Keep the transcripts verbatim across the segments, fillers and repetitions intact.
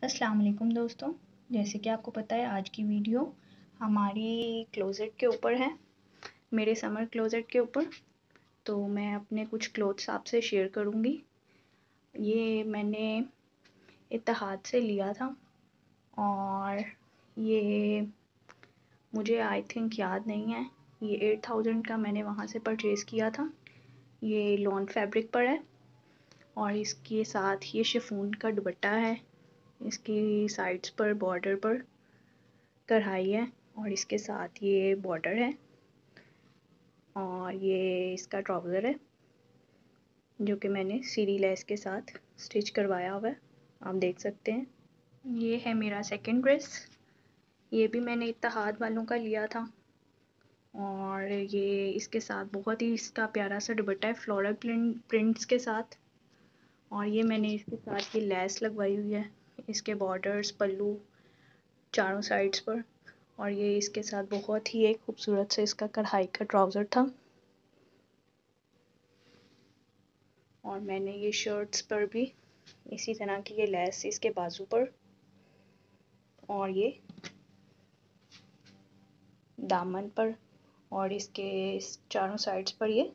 अस्सलाम वालेकुम दोस्तों, जैसे कि आपको पता है आज की वीडियो हमारी क्लोज़ेट के ऊपर है, मेरे समर क्लोज़ेट के ऊपर। तो मैं अपने कुछ क्लोथ्स आपसे शेयर करूँगी। ये मैंने इत्तेहाद से लिया था और ये मुझे आई थिंक याद नहीं है, ये एट थाउजेंड का मैंने वहाँ से परचेज़ किया था। ये लॉन फैब्रिक पर है और इसके साथ ये शिफॉन का दुपट्टा है। इसकी साइड्स पर बॉर्डर पर कढ़ाई है और इसके साथ ये बॉर्डर है और ये इसका ट्राउज़र है जो कि मैंने सीरी लेस के साथ स्टिच करवाया हुआ है, आप देख सकते हैं। ये है मेरा सेकंड ड्रेस, ये भी मैंने इत्तेहाद वालों का लिया था और ये इसके साथ बहुत ही इसका प्यारा सा दुपट्टा है फ्लोरल प्रिंट्स के साथ। और ये मैंने इसके साथ ये लेस लगवाई हुई है, इसके बॉर्डर्स पल्लू चारों साइड्स पर। और ये इसके साथ बहुत ही एक खूबसूरत से इसका कढ़ाई का ट्राउज़र था। और मैंने ये शर्ट्स पर भी इसी तरह की ये लेस इसके बाजू पर और ये दामन पर और इसके चारों साइड्स पर ये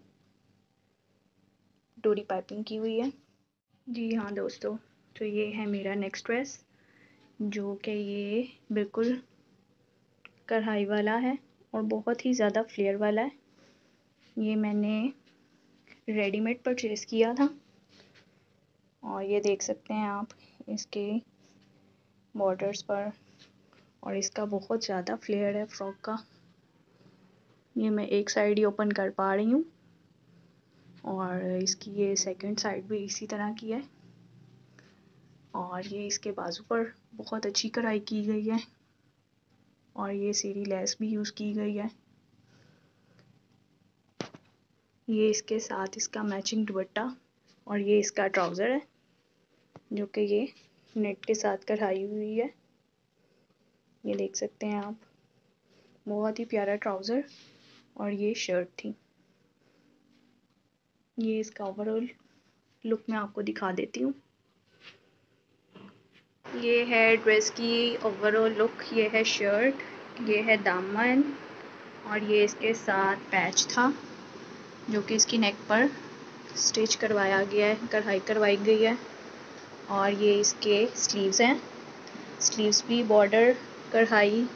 डोरी पाइपिंग की हुई है। जी हाँ दोस्तों, तो ये है मेरा नेक्स्ट ड्रेस जो कि ये बिल्कुल कढ़ाई वाला है और बहुत ही ज़्यादा फ्लेयर वाला है। ये मैंने रेडीमेड परचेज़ किया था और ये देख सकते हैं आप इसके बॉर्डर्स पर और इसका बहुत ज़्यादा फ्लेयर है फ्रॉक का। ये मैं एक साइड ही ओपन कर पा रही हूँ और इसकी ये सेकंड साइड भी इसी तरह की है और ये इसके बाजू पर बहुत अच्छी कढ़ाई की गई है और ये सीरी लेस भी यूज़ की गई है। ये इसके साथ इसका मैचिंग दुपट्टा और ये इसका ट्राउज़र है जो कि ये नेट के साथ कढ़ाई हुई है, ये देख सकते हैं आप। बहुत ही प्यारा ट्राउज़र और ये शर्ट थी। ये इसका ओवरऑल लुक मैं आपको दिखा देती हूँ। ये है ड्रेस की ओवरऑल लुक, ये है शर्ट, ये है दामन और ये इसके साथ पैच था जो कि इसकी नेक पर स्टिच करवाया गया है, कढ़ाई करवाई गई है। और ये इसके स्लीव्स हैं, स्लीव्स भी बॉर्डर कढ़ाई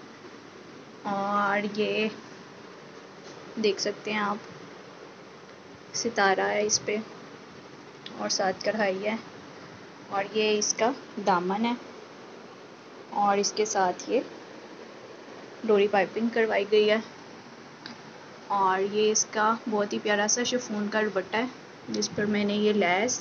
और ये देख सकते हैं आप सितारा है इस पे और साथ कढ़ाई है। और ये इसका दामन है और इसके साथ ये डोरी पाइपिंग करवाई गई है। और ये इसका बहुत ही प्यारा सा शिफॉन का दुपट्टा है जिस पर मैंने ये लेस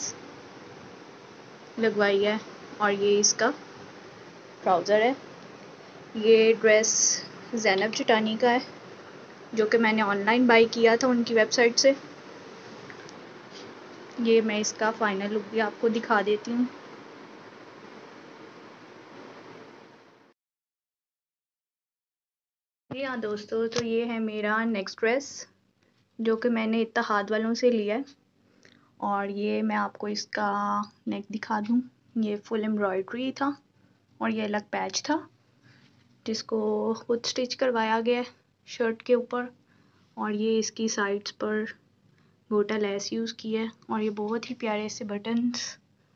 लगवाई है और ये इसका ट्राउज़र है। ये ड्रेस ज़ैनब चटानी का है जो कि मैंने ऑनलाइन बाई किया था उनकी वेबसाइट से। ये मैं इसका फाइनल लुक भी आपको दिखा देती हूँ। जी हाँ दोस्तों, तो ये है मेरा नेक्स्ट ड्रेस जो कि मैंने इत्तेहाद वालों से लिया है और ये मैं आपको इसका नेक दिखा दूँ। ये फुल एम्ब्रॉयडरी था और ये अलग पैच था जिसको खुद स्टिच करवाया गया है शर्ट के ऊपर। और ये इसकी साइड्स पर गोटा लेस यूज़ की है और ये बहुत ही प्यारे से बटन्स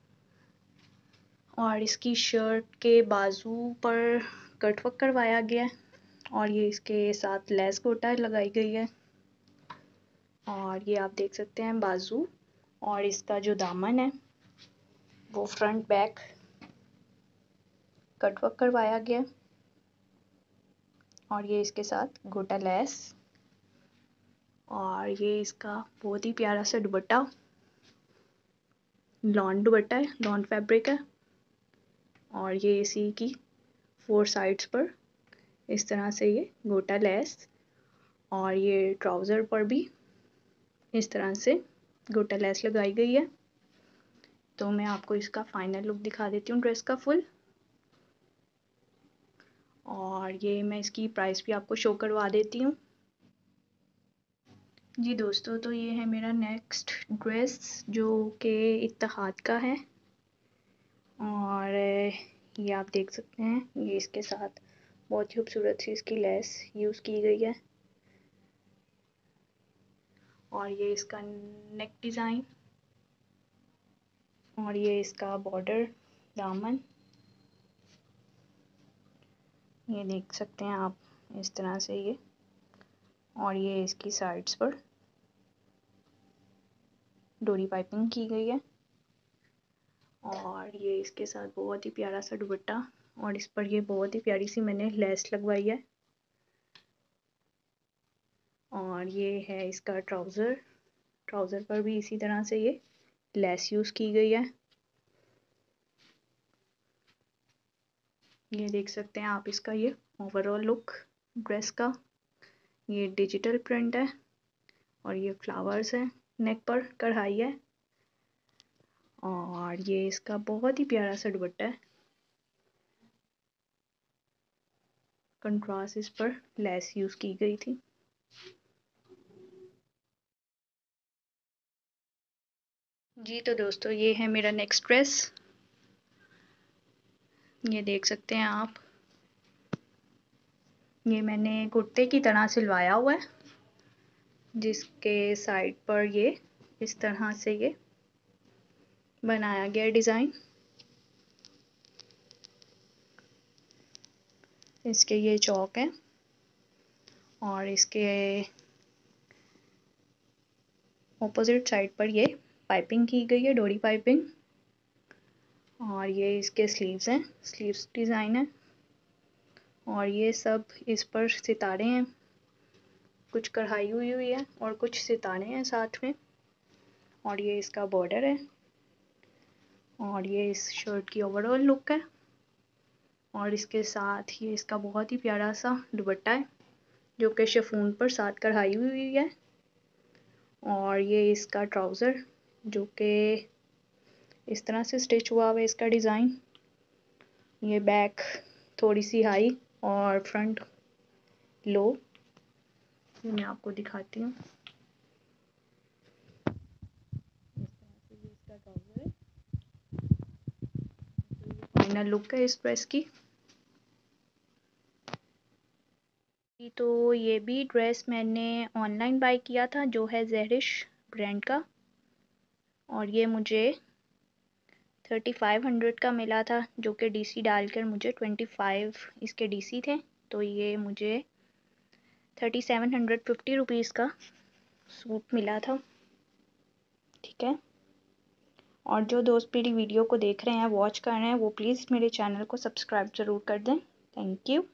और इसकी शर्ट के बाजू पर कटवर्क करवाया गया है और ये इसके साथ लेस गोटा लगाई गई है। और ये आप देख सकते हैं बाजू और इसका जो दामन है वो फ्रंट बैक कटवर्क करवाया गया और ये इसके साथ गोटा लेस और ये इसका बहुत ही प्यारा सा दुपट्टा, लॉन दुपट्टा है, लॉन फैब्रिक है। और ये इसी की फोर साइड्स पर इस तरह से ये गोटा लेस और ये ट्राउज़र पर भी इस तरह से गोटा लेस लगाई गई है। तो मैं आपको इसका फाइनल लुक दिखा देती हूँ ड्रेस का फुल। और ये मैं इसकी प्राइस भी आपको शो करवा देती हूँ। जी दोस्तों, तो ये है मेरा नेक्स्ट ड्रेस जो कि इत्तेहाद का है और ये आप देख सकते हैं। ये इसके साथ बहुत ही खूबसूरत सी इसकी लेस यूज़ की गई है। और ये इसका नेक डिज़ाइन और ये इसका बॉर्डर दामन, ये देख सकते हैं आप इस तरह से ये। और ये इसकी साइड्स पर डोरी पाइपिंग की गई है। और ये इसके साथ बहुत ही प्यारा सा दुपट्टा और इस पर ये बहुत ही प्यारी सी मैंने लेस लगवाई है। और ये है इसका ट्राउज़र, ट्राउज़र पर भी इसी तरह से ये लेस यूज़ की गई है। ये देख सकते हैं आप इसका ये ओवरऑल लुक ड्रेस का। ये डिजिटल प्रिंट है और ये फ्लावर्स हैं, नेक पर कढ़ाई है। और ये इसका बहुत ही प्यारा सा दुपट्टा है। कंट्रास्ट इस पर लेस यूज़ की गई थी। जी तो दोस्तों, ये है मेरा नेक्स्ट ड्रेस। ये देख सकते हैं आप, ये मैंने कुर्ते की तरह सिलवाया हुआ है, जिसके साइड पर ये इस तरह से ये बनाया गया डिज़ाइन। इसके ये चौक है और इसके ऑपोजिट साइड पर ये पाइपिंग की गई है, डोरी पाइपिंग। और ये इसके स्लीव्स हैं, स्लीव्स डिज़ाइन है। और ये सब इस पर सितारे हैं, कुछ कढ़ाई हुई हुई है और कुछ सितारे हैं साथ में। और ये इसका बॉर्डर है और ये इस शर्ट की ओवरऑल लुक है। और इसके साथ ये इसका बहुत ही प्यारा सा दुपट्टा है, जो कि शिफॉन पर साथ कढ़ाई हुई हुई है। और ये इसका ट्राउज़र, जो कि इस तरह से स्टिच हुआ हुआ है इसका डिज़ाइन। ये बैक थोड़ी सी हाई और फ्रंट लो। ये मैं आपको दिखाती हूँ। इसका ट्राउज़र है, फाइनल लुक है इस ड्रेस की। तो ये भी ड्रेस मैंने ऑनलाइन बाय किया था, जो है ज़ेरिश ब्रांड का। और ये मुझे थर्टी फाइव हंड्रेड का मिला था, जो कि डीसी डालकर मुझे ट्वेंटी फाइव इसके डीसी थे। तो ये मुझे thirty seven hundred fifty rupees का सूट मिला था। ठीक है। और जो दोस्त मेरी वीडियो को देख रहे हैं, वॉच कर रहे हैं, वो प्लीज़ मेरे चैनल को सब्सक्राइब ज़रूर कर दें। Thank you.